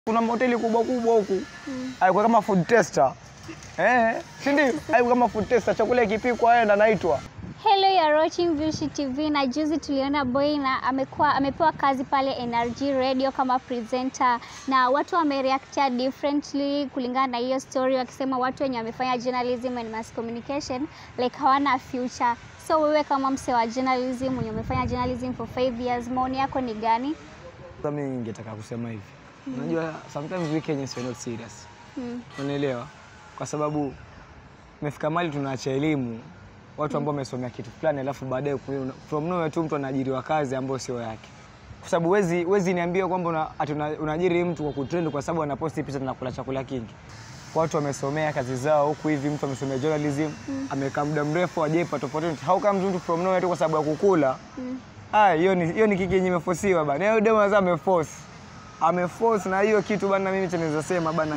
Kuna hoteli kubwa kubwa huku. Alikuwa kama food tester. Si ndio? Alikuwa kama food tester, chakula kipikwa yeye ndo anaitwa. Hello, you are watching Veushly TV na juzi tuliona Boyna amepewa kazi pale NRG Radio kama presenter na watu wamereactia differently kulingana na hiyo story, wakisema watu wenye wamefanya journalism and mass communication like hawana future. So wewe kama mse wa journalism mwenye umefanya journalism for 5 years, maoni yako ni gani? Mimi ningetaka kusema hivi. Unajua sometimes we Kenyans are not serious. Unaelewa? Kwa sababu tumefika mahali tunaacha elimu watu ambao wamesomea kitu fulani alafu baadaye from nowhere tu mtu anaajiriwa kazi ambayo sio yake. Kwa sababu wezi niambia kwamba unaajiri mtu kwa kutrend kwa sababu anaposti picha na kula chakula kingi. Watu wamesomea kazi zao huku hivi, mtu amesomea journalism, amekaa muda mrefu hajaipata opportunity. How come mtu from nowhere tu kwa sababu ya kukula? Hiyo ni kiki yenye imefosiwa bana. Yeye demo za ameforce na hiyo kitu bana. Mimi tunaweza sema bana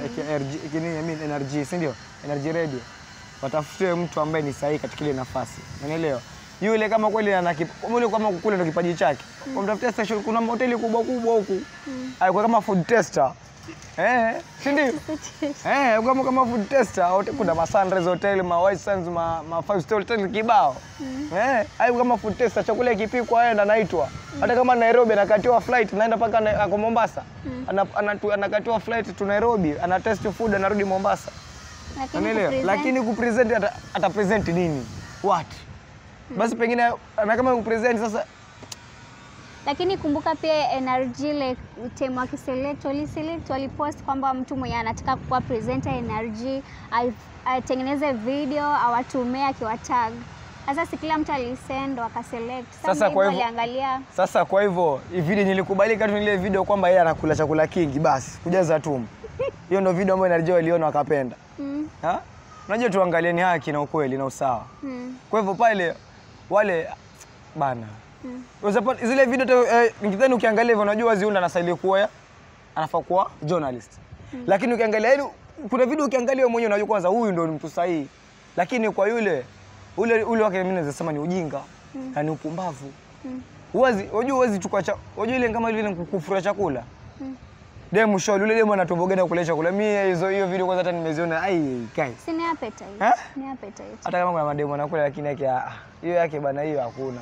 NRG, si ndio? NRG Radio. Watafute mtu ambaye ni sahihi katika ile nafasi. Unaelewa? Yule kama kweli yule kama kukula ndo kipaji chake. Umtafutie station, kuna hoteli kubwa kubwa huku. Alikuwa kama food tester. Si ndio? Kama food tester, kuna Sunrise Hotel, White Sands, 5 star hotel kibao. Alikuwa kama food tester, chakula kipikwa yeye ndo anaitwa. Hata kama Nairobi anakatiwa flight naenda paka kwa Mombasa. Anakatiwa flight to Nairobi, ana test food anarudi Mombasa. Lakini kupresent atapresent nini? What? Basi pengine ana kama kupresent sasa. Lakini kumbuka pia NRG like tema wakiselect walipost kwamba mtu mwenye anataka kuwa presenter NRG atengeneze video awatumie akiwatag. Sasa si kila mtu alisend akaselect. Sasa kwa hivyo aliangalia. Sasa kwa hivyo video nilikubalika tu ile video kwamba yeye anakula chakula kingi basi kujaza tumbo. Hiyo ndio video ambayo NRG waliona wakapenda. Unajua tuangalieni haki na ukweli na usawa. Kwa hivyo pale wale bana. Zile video nikidhani ukiangalia hivyo unajua Ziunda anastahili kuwa anafaa kuwa journalist. Lakini ukiangalia kuna video ukiangalia mwenyewe unajua kwanza huyu ndio mtu sahihi. Lakini kwa ule wake mimi naweza sema ni ujinga na ni upumbavu. Huwezi chukua unajua ile kama ile kukufura chakula. Demu show yule demu anatumboga kula chakula. Mimi hiyo video kwanza hata nimeziona kai. Si ni appetite. Ni appetite. Hata kama kuna mademu anakula lakini hiyo yake bana hiyo hakuna.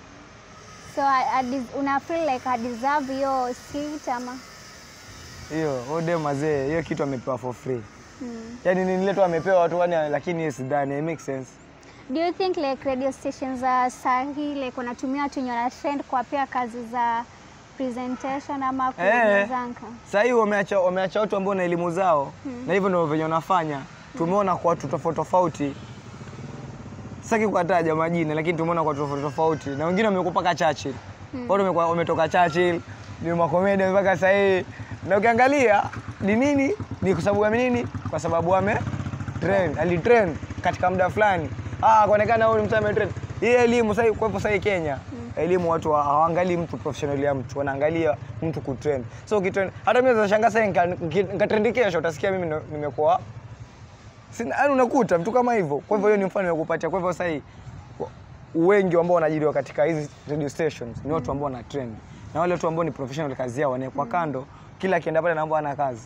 So una feel like I deserve hiyo seat ama? Hiyo demu mazee hiyo kitu amepewa for free. Yaani niletwa amepewa watu lakini yes done, it makes sense. Do you think like radio stations are sahi like wanatumia watu wenye wana trend kwa pia kazi za presentation ama kuanzanka? Sasa hiyo wameacha watu ambao na elimu zao na hivyo ndio wenye wanafanya. Tumeona kwa watu tofauti. Sasa kukataja majina lakini tumeona kwa watu tofauti na wengine wamekupaka Churchill. Wao wametoka Churchill, ni makomedia mpaka sasa hivi. Na ukiangalia ni nini? Ni kwa sababu ya nini? Kwa sababu alitrend katika muda fulani. Kuonekana huyu mtu ametrend. Hii elimu sasa kwa hivyo sasa Kenya. Elimu watu hawaangalii mtu professional ya mtu, wanaangalia mtu kutrend. So ukitrend, hata mimi nashangaa sasa nikatrend kesho utasikia mimi nimekuwa unakuta mtu kama hivyo. Kwa hivyo hiyo ni mfano nikupatia. Kwa hivyo sasa wengi ambao wanaajiriwa katika hizi radio stations ni watu ambao wana trend. Na wale watu ambao ni professional kazi yao wanaekwa kando, kila kienda pale anaomba ana kazi.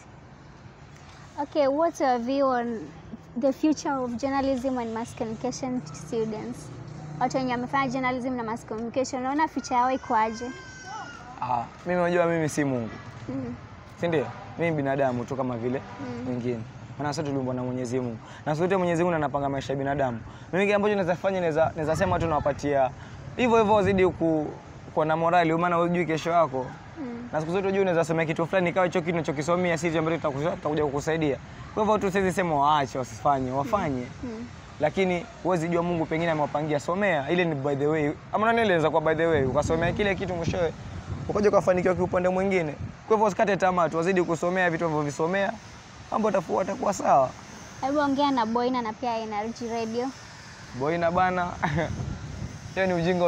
Okay, what's your view on the future of journalism and mass communication students? Watu wenye wamefanya journalism na mass communication, unaona future yao iko aje? Mimi unajua mimi si Mungu. Si ndio? Mimi binadamu tu kama vile wengine. Maana sote tuliumbwa na Mwenyezi Mungu. Na sote Mwenyezi Mungu anapanga maisha ya binadamu. Mimi kile ambacho naweza fanya naweza sema tu nawapatia hivyo zidi kuwa na morali, maana hujui kesho yako. Na siku zote hujui unaweza soma kitu fulani ikawa hicho kitu unachokisomea sisi ambacho tutakuja kukusaidia. Kwa hivyo tu siwezi sema waache wasifanye, wafanye. Lakini huwezi jua Mungu pengine amewapangia somea ile ni by the way. Ama unanieleza kwa by the way ukasomea kile kitu mwishowe ukaje kufanikiwa kwa upande mwingine. Kwa hivyo usikate tamaa, wazidi kusomea vitu unavyovisomea. Mambo yatakuwa sawa. Hebu ongea na Boyna na pia NRG Radio. Boyna bana. Hiyo ni ujinga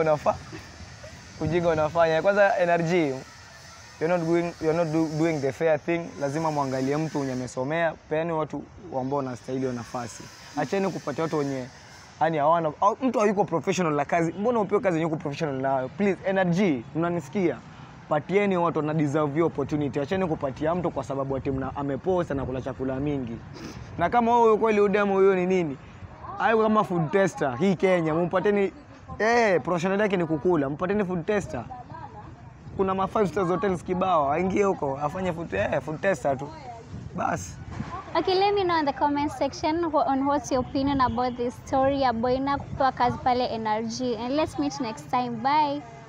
unafanya. Kwanza NRG you're not doing the fair thing. Lazima muangalie mtu mwenye amesomea, peani watu ambao wanastahili nafasi. Acheni kupatia watu wenye hawana mtu hayuko professional la kazi. Mbona upewe kazi yenye uko professional nayo? Please NRG, unanisikia? patieni watu na deserve hiyo opportunity. Acheni kupatia mtu kwa sababu ati ameposta na kula chakula mingi. Na kama wewe kweli udemo huyo ni nini? Hayo kama food tester hii Kenya, mpateni professional yake ni kukula. Mpateni food tester. Kuna ma 5 stars hotels kibao, aingie huko afanye food tester tu. Bas. Okay, let me know in the comment section on what's your opinion about this story ya Boina kupewa kazi pale NRG, and let's meet next time. Bye.